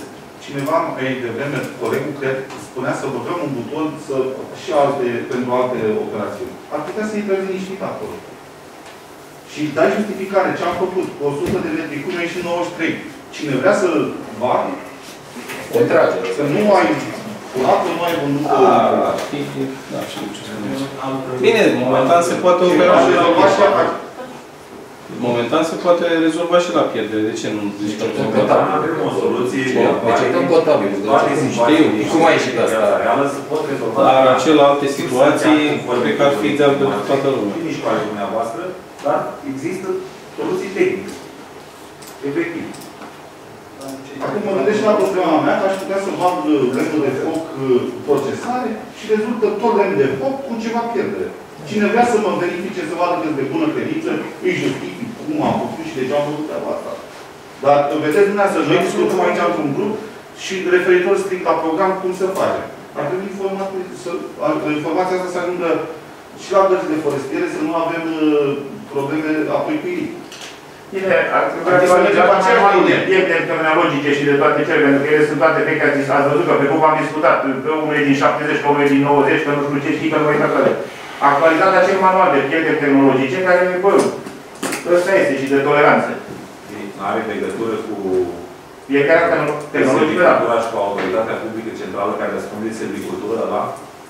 cineva, mai devreme, colegul, cred, spunea să băgăm un buton să, și alte, pentru alte operațiuni. Ar putea să intre liniștit acolo. Și dai justificare ce am făcut. Cu o sută de metri cubi, ai și nouăzeci și trei. Cine vrea să bani, o trage. Să nu ai curat, nu ai vândut. Da, știu ce spuneți. Bine, momentan se poate opera și la momentan se poate rezolva și la pierdere. De ce nu zici că nu se poate? Avem o soluție. Deci ai tot contabil. Știu. Cum ai ieșit asta? Dar acele alte situații, cred că ar fi ideal pentru toată lumea. Nici cu ale dumneavoastră, dar există soluții tehnice. Efectiv. Acum mă gândesc la problema mea că aș putea să bag lemnul de foc procesare și rezultă tot lemn de foc cu ceva pierdere. Cine vrea să mă verifice, să vadă că de bună credință, îi justific cum am făcut și de ce am făcut treaba asta. Dar vedeți dumneavoastră, noi discutăm aici într-un grup și referitor strict la program cum să facem. Ar trebui informația asta să ajungă și la gărzile forestiere, să nu avem probleme apoi cu ei. Bine, ar trebui să mergem cu același obiecte terminologice și de toate cele, pentru că ele sunt toate vechi, ați, ați văzut că pe cum am discutat, pe unele din șaptezeci, pe unele din nouăzeci, că nu știu ce știi, că nu mai tăcăle. Actualizat acel manual de pierderi tehnologice, care, bă, ăsta este și de toleranță. Nu are legătură cu fiecare tehnologică, da. Și cu autoritatea publică centrală care răspunde de silvicultură, da?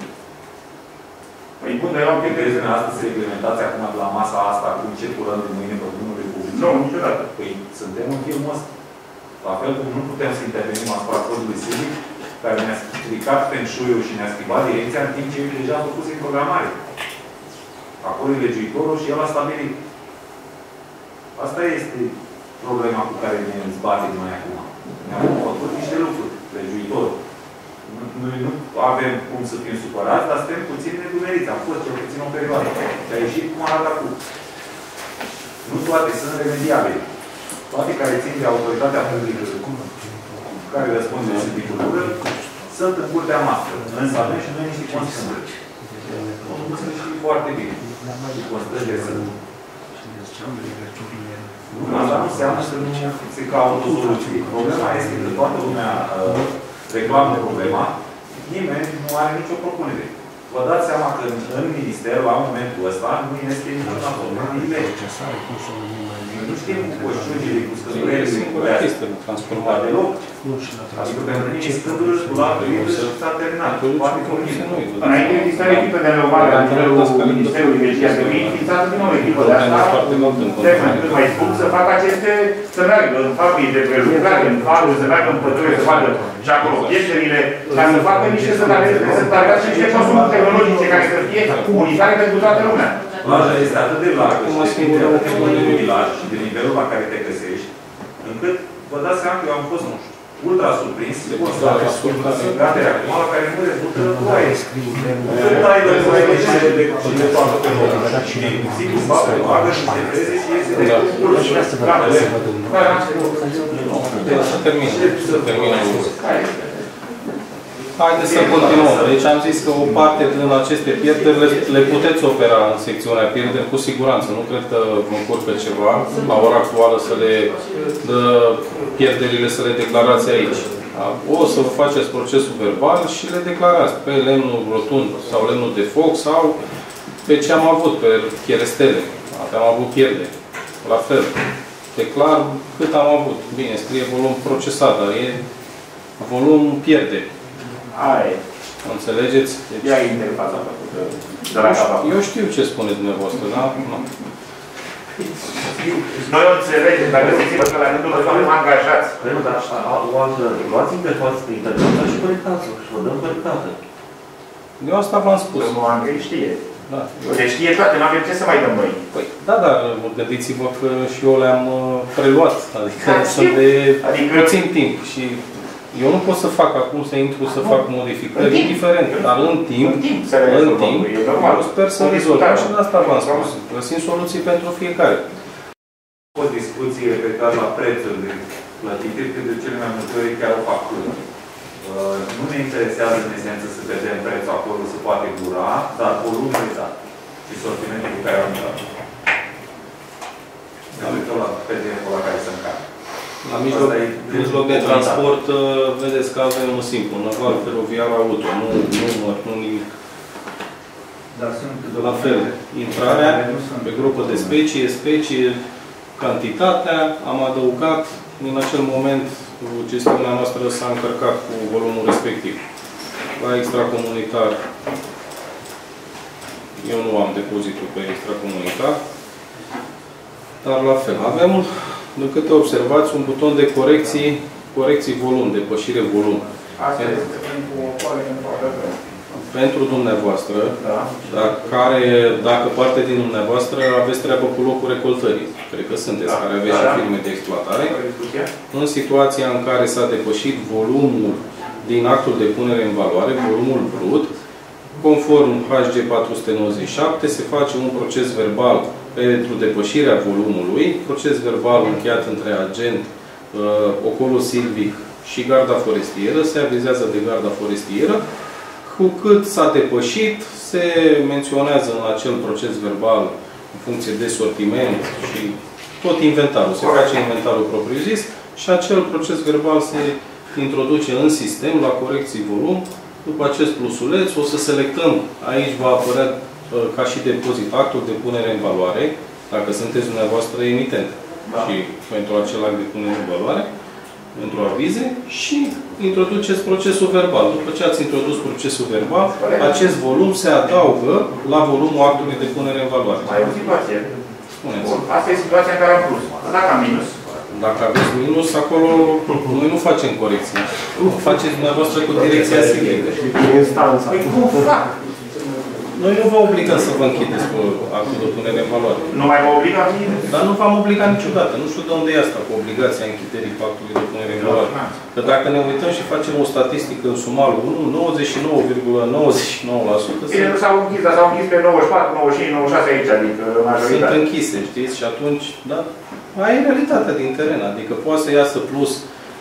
Păi bun, noi am pierderi din astăzi reglementați acum de la masa asta, cum circulăm din mâine pe drumurile publice. Nu, niciodată. Păi suntem în filmul ăsta. La fel cum nu putem să intervenim asupra codului civic, care ne-a stricat feng shui-ul și ne-a schimbat direcția, în timp ce eu deja am făcut în programare. Acolo e legiuitorul și el a stabilit. Asta este problema cu care ne zbatem noi acum. Ne-am făcut niște lucruri. Legiuitorul. Noi nu avem cum să fim supărați, dar suntem puțin nedumeriți. Am fost cel puțin o perioadă. Și a ieșit cum arată acum. Nu toate sunt remediabile. Toate care țin de autoritatea publică, care răspunde de silvicultură, sunt în curtea noastră. Însă avem și noi niște constrângeri. Sunt și foarte bine. Și constrângeri sunt. Asta nu înseamnă să nu se caută o soluție. Problema este că toată lumea uh, reclamă problema, nimeni nu are nicio propunere. Vă dați seama că în, în minister, la momentul ăsta, nu este niciun aprobat nimeni. Nu știm cu coșciugile, cu scădurile, cu alea. Transformare deloc. Adică pentru mine scădură la privință și s-a terminat. Poate că înainte exista echipă de neumală la nivelul Ministerului de Energie. Trebuie înființată din nou echipă de asta. Termen cât mai scurt să facă aceste, să meargă în fabrici de prelucrare, în fabrici, să meargă în pădure, să facă și acolo piesterile, ca să facă niște să targați și niște consumuri tehnologice care să fie unitare pentru toată lumea. Plaja este atât de largă și de nivelul și de nivelul la care te găsești, încât vă dați seama că eu am fost ultra surprins de gatere acum la care nu rezultă ploaie. Cât ai de ploaie și de toată pe loc. Și simplu faptul că bagă și se treze și iese de cursul. Să termin. Să termin. Haideți să continuăm. Deci am zis că o parte din aceste pierderi le, le puteți opera în secțiunea pierderi cu siguranță. Nu cred că vă încurcă ceva la ora actuală să le dă pierderile să le declarați aici. O să vă faceți procesul verbal și le declarați pe lemnul rotund sau lemnul de foc sau pe ce am avut, pe cherestele. Am avut pierderi. La fel. Declar cât am avut. Bine, scrie volum procesat, dar e volum pierderi. Aia e. Înțelegeți? Deci, ia interfața de la capăt. Eu știu ce spuneți dumneavoastră, da? Nu. Noi o înțelegem, dar găsiți-vă că la rândul nostru suntem angajați. Nu, dar o altă, luați interfața de interfața și conectați-o și vă dăm conectată. Eu asta v-am spus. Domnul Andrei știe. Da. Deci știe toate, nu avem ce să mai dăm noi. Păi, da, dar gândiți-vă că și eu le-am preluat. Adică sunt de adică... puțin timp și eu nu pot să fac acum să intru să fac modificări, indiferent, dar în timp, în timp, în timp eu sper să rezolvăm și de asta v-am spus. Găsim soluții pentru fiecare. O discuție referitoare la prețurile plătite, că de cele mai multe ori chiar o factură. Nu ne interesează în esență să vedem prețul acolo, se poate dura, dar volumul exact și sortimentul cu care am dat. Ne uităm la P D F-ul la care se încarcă. La mijloc, mijloc de transport, vedeți că avem un simplu, naval, feroviar, auto, nu număr, nu nimic. Dar sunt la fel, intrarea pe grupă de specie, specie, cantitatea, am adăugat, în acel moment gestiunea noastră s-a încărcat cu volumul respectiv. La extracomunitar, eu nu am depozitul pe extracomunitar, dar la fel, avem, de câte observați, un buton de corecții, corecții volum, depășire volum. Asta este pentru o coale în partea pentru dumneavoastră, da. Dar care, dacă parte din dumneavoastră, aveți treabă cu locul recoltării. Cred că sunteți, da. Care aveți da, și firme de exploatare. În situația în care s-a depășit volumul din actul de punere în valoare, volumul brut, conform H G patru sute nouăzeci și șapte, se face un proces verbal pentru depășirea volumului, proces verbal încheiat între agent, uh, ocolul silvic și garda forestieră, se avizează de garda forestieră. Cu cât s-a depășit, se menționează în acel proces verbal, în funcție de sortiment și tot inventarul. Se face inventarul propriu-zis și acel proces verbal se introduce în sistem la corecții volum. După acest plusuleț o să selectăm, aici va apărea ca și depozit actul de punere în valoare, dacă sunteți dumneavoastră emitent. Da. Și pentru acel act de punere în valoare, pentru avize, și introduceți procesul verbal. După ce ați introdus procesul verbal, acest volum se adaugă la volumul actului de punere în valoare. Mai e o situație. Spuneți. Asta e situația în care am plus. Dacă am minus. Dacă aveți minus, acolo noi nu facem corecții. Faceți dumneavoastră cu direcția silvică. Instanța. Păi cum fac? Noi nu vă obligăm să vă închideți cu actul de punere în valoare. Nu mai mă obligă? Dar nu v-am obligat niciodată. Nu știu de unde e asta, cu obligația închiderii cu actului de punere în valoare. Că dacă ne uităm și facem o statistică în sumalul unu, nouăzeci și nouă virgulă nouăzeci și nouă la sută Bine, nu s-au închis, dar s-au închis pe nouăzeci și patru, nouăzeci și cinci, nouăzeci și șase aici, adică majoritatea. Sunt închise, știți? Și atunci, da, aia e realitatea din teren. Adică poate să iasă plus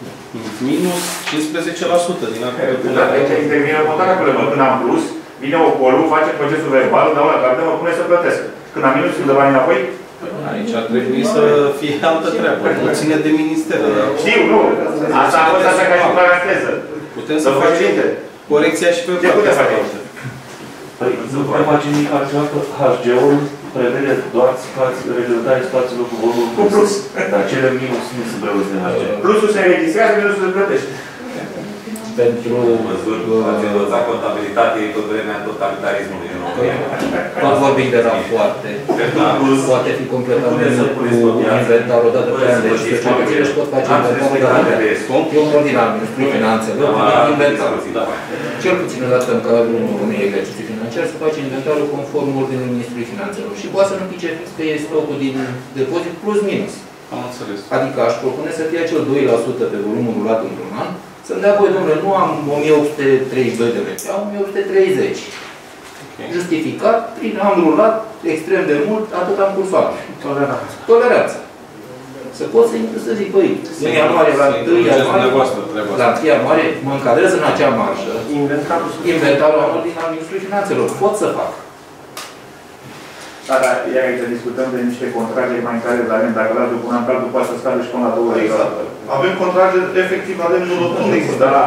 minus cincisprezece la sută din actul de punere în valoare. Aici intervine contarea cu lămă. Când am plus, vine ocolul, face procesul verbal, dau la carte, mă pune să plătesc. Când am minus, îmi dă banii înapoi? Aici ar trebui să fie altă treabă. Nu ține de minister. Știu, nu. Asta a fost asta ca și paranteză. Putem să facem corecția și pe ce putem face aici? Păi, nu putem face nimic altceva, că H G-ul prevede doar reglementarea spațiilor cu volumul cu plus. Dar cele minus nu se prevăzute de H G. Plusul se înregistrează, minusul se plătește. Pentru măsuri, ați învățat contabilitate tot vremea totalitarismului în România. Tot vorbim de rapoarte. Poate fi completat cu inventar o dată pe an. Deci societățile își pot face inventarul de eu un ordin al Ministrului Finanțelor, inventarul. Cel puțin o dată în cadrul unui exercițiu financiar se face inventarul conform ordinului Ministrului Finanțelor. Și poate să nu pice fix că e stocul din depozit plus minus. Am înțeles. Adică aș propune să fie acel doi la sută pe volumul rulat într-un an. Să-mi dea voi, domnule, nu am o mie opt sute treizeci și doi de lei, am o mie opt sute treizeci. Okay. Justificat, prin am rulat extrem de mult, atât am cursat. Toleranță. Toleranță. Să pot să intru să zic, băi, în ianuarie, la întâi ianuarie, la întâi ianuarie, mă încadrez în acea marjă, inventarul, inventarul anul din al Ministrului Finanțelor. Pot să fac. Da, dar iar aici discutăm de niște contracte mai care la rând, dacă la după un an, după asta scade și până la două exact. Avem contracte, efectiv, avem nu există. Da,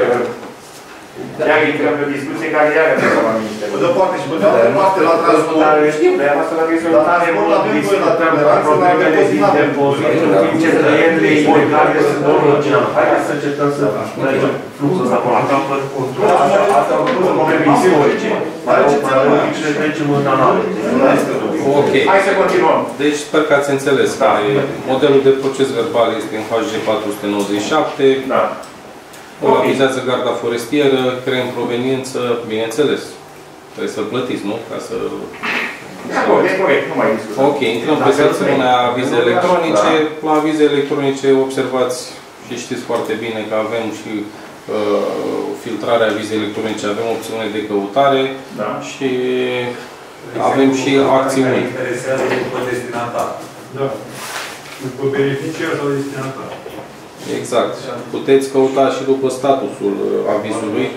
iar intrăm pe o discuție care iar e pe la Ministerul. Pe de o parte și pe de altă parte la transport. Știu, de asta la găsit la transport avem voi la toleranță, la depozit la depozit. În timp ce tăierile ilegale sunt original. Haideți să încercăm să mergem fluxul ăsta până la capăt. Asta am făcut în probleme istorice. Mai o pic și ne trecem în analize. Ok. Hai să continuăm. Deci sper că ați înțeles. Da. Modelul de proces verbal este în H G patru sute nouăzeci și șapte. Da. O avizează garda forestieră, creăm proveniență, bineînțeles. Trebuie să-l plătiți, nu? Ca să... Da, corect, corect, nu mai discutăm. Ok, intrăm pe secțiunea avize electronice. La avize electronice observați și știți foarte bine că avem și uh, filtrarea avize electronice, avem opțiune de căutare da. Și avem și acțiuni. Interesează după destinatar. Da. După beneficiar sau destinatar. Exact. Puteți căuta și după statusul avizului.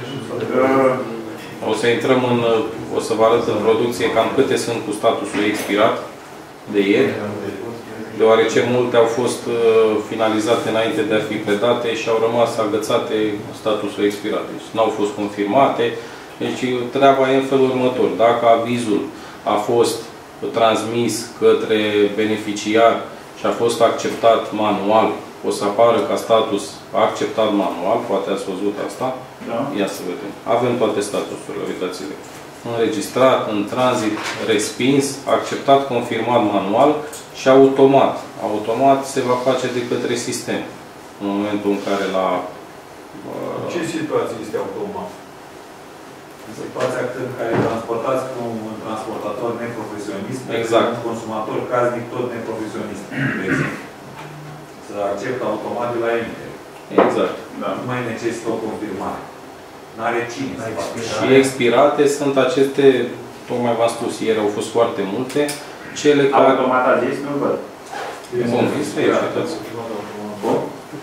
O să intrăm în, o să vă arăt în producție cam câte sunt cu statusul expirat de ieri. deoarece multe au fost uh, finalizate înainte de a fi predate și au rămas agățate în statusul expirat. Deci nu au fost confirmate. Deci treaba e în felul următor. Dacă avizul a fost transmis către beneficiar și a fost acceptat manual, o să apară ca status acceptat manual, poate ați văzut asta. Da. Ia să vedem. Avem toate statusurile, uitați-le. Înregistrat, în tranzit, respins, acceptat, confirmat manual și automat. Automat se va face de către sistem. În momentul în care la... Uh, ce situație este automat? Situația în care transportați cu un transportator neprofesionist, exact. Un consumator casnic tot neprofesionist. Să acceptă automat de la emitere. Exact. Da. Nu mai necesită o confirmare. N-are cine să facă. Și expirate sunt aceste, tocmai v-am spus, ieri au fost foarte multe, cele care... Automat a zis, nu văd. Bun, este aici, uitați. Bun.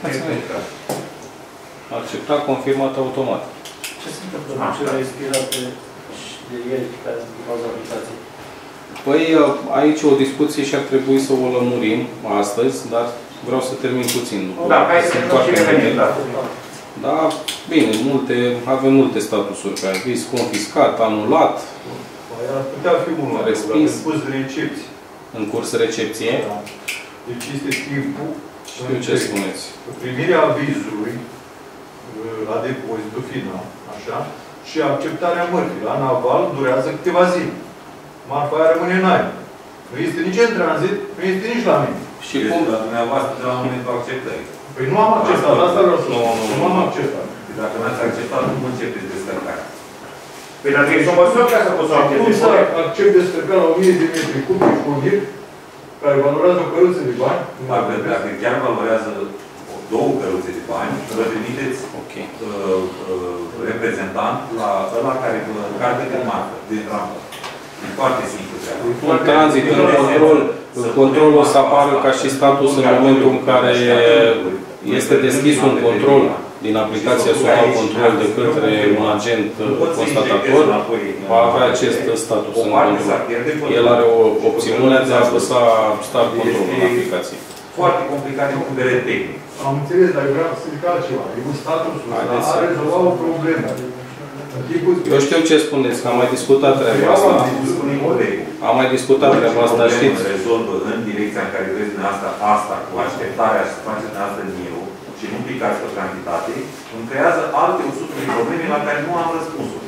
Acceptat, confirmat automat. Ce se întâmplă cu cele expirate și de ieri care sunt din cauza aplicației? Păi, aici o discuție și ar trebui să o lămurim astăzi, dar vreau să termin puțin. Da, hai să nu și revenim, da. Da, bine, multe, avem multe statusuri pe aviz, confiscat, anulat. Păi ar putea fi unul, respins. în curs de recepție. În curs recepție? Da. Deci este timpul. Știu ce spuneți. Primirea avizului la depozitul final, așa, și acceptarea mărfii. La naval durează câteva zile. Marfa aia rămâne în aer. Nu este nici în tranzit, nu este nici la mine. Și cum? La dumneavoastră de la momentul acceptării. Păi nu am acceptat, asta vreau să spun. Nu am acceptat. Dacă n-ați acceptat, cum începeți descărcarea? Păi dar trebuie să o măsori ca să poți să accepti. Cum să accept descărcarea la o mie de metri cub de furnir, care valorează o căruță de bani? Dacă, dacă chiar valorează două căruțe de bani, vă trimiteți okay. uh, uh, reprezentant la ăla care vă încarcă de marcă, de ramă. E foarte simplu treaba. În tranzit, în control, controlul o să apară ca și status în momentul în care este deschis un control din aplicația Social Control de către un agent constatator, va avea acest status în control. El are o opțiune de a apăsa start control în aplicație. Foarte complicat din punct de vedere tehnic. Am înțeles, dar vreau să zic altceva. E un statusul ăsta a rezolvat o problemă. Eu știu ce spuneți, că am mai discutat treaba asta. Am mai discutat treaba asta, știți? Rezolvă în direcția în care vreți dumneavoastră asta, cu așteptarea să faceți dumneavoastră niro și nu picați pe cantitate, îmi creează alte o sută de probleme la care nu am răspunsul.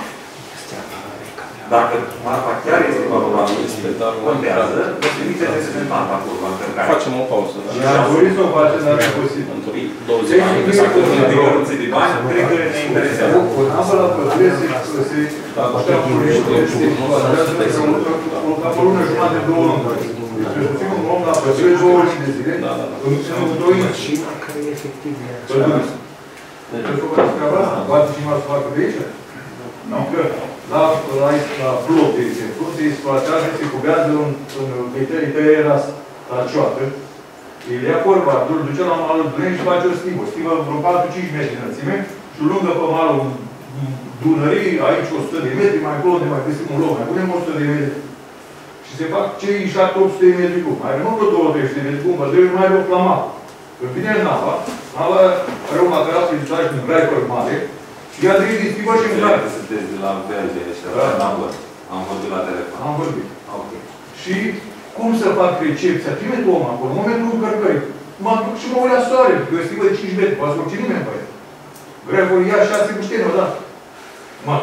Dacă marfa chiar este valorabilă și contează, vă trimite reprezentant acolo la încărcare. Facem o pauză. Și am dorit să o facem, dar nu e posibil. douăzeci de ani. De căruțe de bani, cred că ne interesează. Apă la pădure se aștea punește, se bazează pe o lună jumătate, două luni. Trebuie să fim un om la pădure două luni de zile, în doi ani. Și care e efectiv de pădure. Trebuie să facă treaba asta. Poate cineva să facă de aici? Nu. La, la, la bloc, de exemplu, se exploatează, se cubează în, în iterea la cioată, îl ia corbatul, îl duce la malul Dunării și face o stivă. O stivă vreo patru cinci metri înălțime și lungă pe malul Dunării, aici o sută de metri, mai acolo unde mai găsim un loc, mai punem o sută de metri. Și se fac cei șapte opt sute de metri cub. Mai rămân vreo două trei sute de metri cub, trebuie mai loc la mal. Când vine nava, nava are un material filtrat și un driver mare, și ea trebuie de stivă și în care. Sunteți de la Belge ăștia, n-am văzut. Am vorbit la telefon. Am vorbit. Ok. Și cum să fac recepția? Trimite omul acolo, în momentul încărcării. Mă duc și mă uit la soare, că e o stivă de cinci metri, poate să orice nimeni pe ea. Greful ia șase bușteni, o dată. Mă,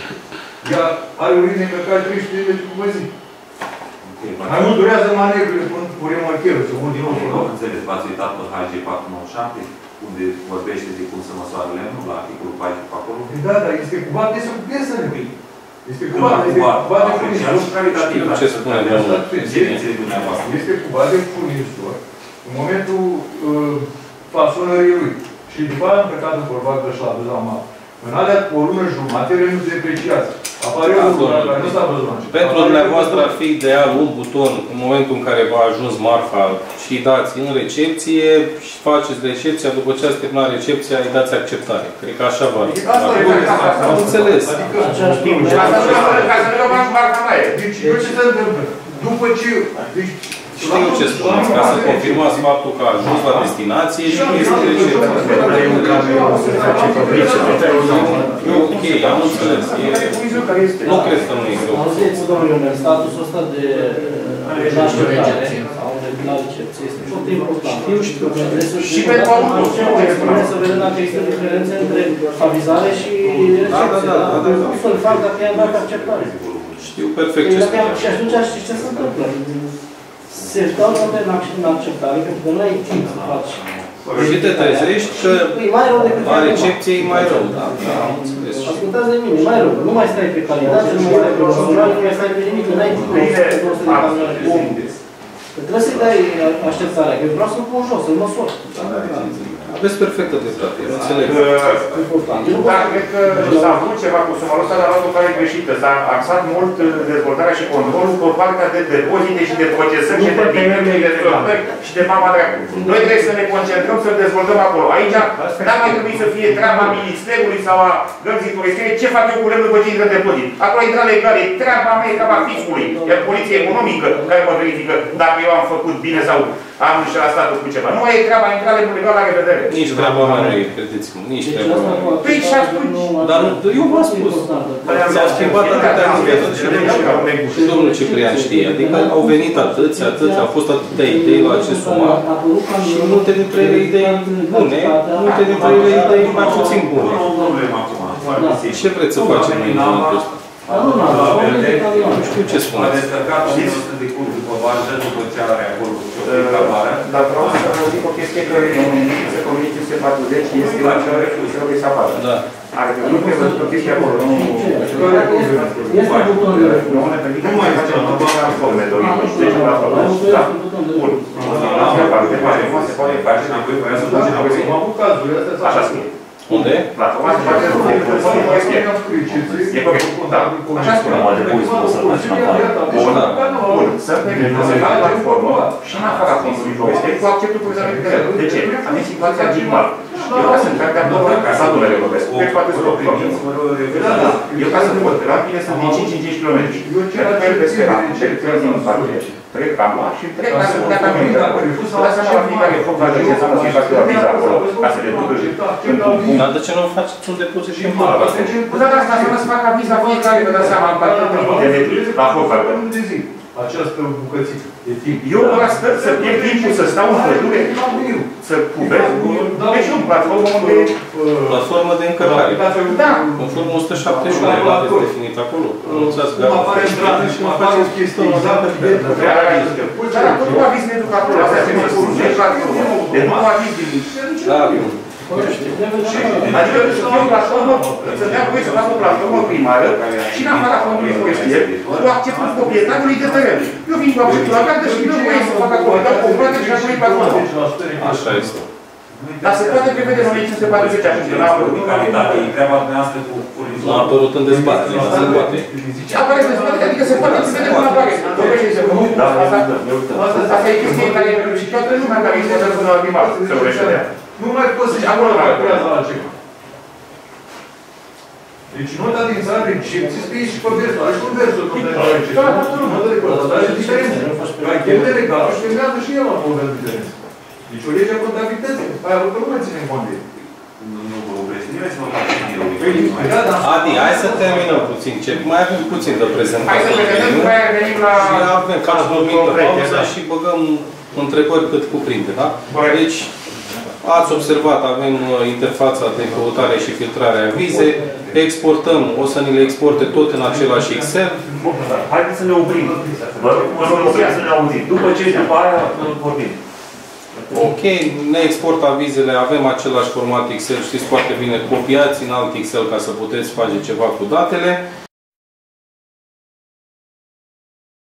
ea are o linie încărcare treizeci de metri cu zi. Mai mult durează manevrele cu remorcherul, să mult din nou. Nu înțeles, v-ați uitat pe H G patru nouă șapte, unde vorbește de cum să măsoară lemnul, la articolul paisprezece pe acolo? Da, dar este cubat de sub piesele. Este cubat, este cubat de furnizor. Ce spune domnul? Este cubat de furnizor în momentul fasonării lui. Și după aia am plecat în forbat de șla, de la mare. În alea, o lună jumătate, nu se depreciază. Apare o lună care nu s-a văzut. Pentru dumneavoastră ar fi ideal un buton în momentul în care v-a ajuns marfa și dați în recepție și faceți recepția, după ce ați terminat recepția, îi dați acceptare. Cred că așa va. Am înțeles. Adică, ca să nu rămână marfa la el. Deci, ce se întâmplă? După ce, deci, știu ce spuneți, ca să confirmați faptul că a ajuns la destinație și nu este recepție. E ok, am înțeles. Nu cred că nu este ok. Auziți, domnule, statusul ăsta de naștere sau de la recepție este foarte important. Știu, știu. Și pentru altul. Să vedem dacă există diferențe între avizare și recepție. Nu să-l fac dacă i-am dat acceptare. Știu perfect ce spuneam. Și atunci știți ce se întâmplă. Se dau toate în acceptare, pentru că nu ai timp să faci. Și te trezești că la recepție e mai rău. Da, am înțeles. Ascultați de mine, e mai rău. Nu mai stai pe calitate, nu mai stai pe măsurare, nu mai stai pe nimic, nu ai timp de două sute de camioane. Trebuie să-i dai așteptarea, că eu vreau să-l pun jos, să-l măsor. Aveți perfectă dreptate, eu înțeleg. Da, cred că s-a avut ceva cu sumarul ăsta, dar a luat o cale greșită. S-a axat mult dezvoltarea și controlul pe partea de depozite și de procesări și de bine și de stocări și de mama dracu. Noi trebuie să ne concentrăm să dezvoltăm acolo. Aici n-ar mai trebui să fie treaba Ministerului sau a Gărții Forestiere ce fac eu cu lemnul după ce intră în depozit. Acolo intră legal, e treaba mea, e treaba fiscului. Iar poliția economică care mă verifică dacă eu am făcut bine sau am înșelat statul cu ceva. Nu mai e treaba, intra lemnul legal, la revedere. Nici treaba mea nu e, credeți-mă, nici treaba mea. Păi și atunci... Dar eu v-am spus. S-au schimbat atâtea lucruri și domnul Ciprian știe. Adică au venit atâția, atâția, au fost atâtea idei la acest sumar și multe dintre ele idei bune, multe dintre ele idei mai puțin bune. Ce vreți să facem noi în momentul ăsta? Nu știu ce spuneți. A descărcat o sută de cub după vajă, după ce are acolo dar vreau să vă zic o chestie că să comunice o sută patruzeci este la ce trebuie să apară. Da. Are că nu trebuie să o chestie acolo. Este butonul de refuz. Nu mai facem forme de oriunde. Deci la acolo. Da? Bun. Se poate face înapoi, voia să duce înapoi. Așa scrie. Unde? La Tomas se face e corect. Da. Așa spune. Numai de poți să faci în afară. Bun. Să permitem să facă la formă și în afara fondului forestier cu acceptul proprietarilor de teren. De ce? Am în situația generală. Eu ca să-mi fac de acolo, ca să nu le vorbesc. Cred că poate să o primim. Eu ca să pot, la mine sunt din cinci în cinci kilometri. Pentru că el pe sfera, trec din partea, trec cam la și trec ca să putea cam de acolo. La seama la fiecare foc va ajunge să nu fie facă la viza acolo, ca să le ducă și într-un Dar de ce nu faceți un depozit și în pară? Dar asta să să facă viza fiecare, vă dați seama, în partea de metri, la foc va această bucățică de timp. Eu ăla stă să pierd timpul să stau în pădure, să cubez, deci un platformă unde... Platformă de încărcare. Da. Conform o sută șaptezeci și unu, aveți definit acolo. Anunțați că... Nu apare stradă și mă faceți chestii exactă. Dar acolo nu aviz ne duc acolo, asta ce mă spun, deci platformă. Deci nu aviz din... Da, adică să fie o platformă, să dea voie să facă o platformă primară și în afara fondului forestier, cu acceptul proprietarului de teren. Eu vin cu acceptul la gardă și nu voie să fac acolo, dau comprate și apoi platformă. Așa este. Dar se poate prevede în lege cinci patruzeci atunci, că n-a apărut. Calitate, e treaba dumneavoastră cu furnizorul. Nu a apărut în dezbatere, dar se poate. Apare în dezbatere, adică se poate prevede până apare. Asta e chestie care și toată lumea care este până la primar, să urește de ea. Nu mai poți să-și acolo calculează altceva. Deci nota din țară recepție scrie și pe versul. Are și un versul tot de la recepție. Da, toată lumea, de acolo. Dar are diferențe. La chem de legal și filmează și el la o diferență. Deci o lege a contabilității. Aia că nu mai ținem cont de el. Nu vă opreți nimeni să vă faceți nimic. Adi, hai să terminăm puțin. Mai avem puțin de prezentare. Hai să vedem, după aia venim la... Și avem ca o mică pauză și băgăm întrebări cât cuprinde, da? Deci, ați observat, avem interfața de căutare și filtrare a vize, exportăm, o să ni le exporte tot în același Excel. Haideți să ne oprim. Vă rog să ne auzim. După ce, după aia, vorbim. Ok, ne export avizele, avem același format Excel, știți foarte bine, copiați în alt Excel ca să puteți face ceva cu datele.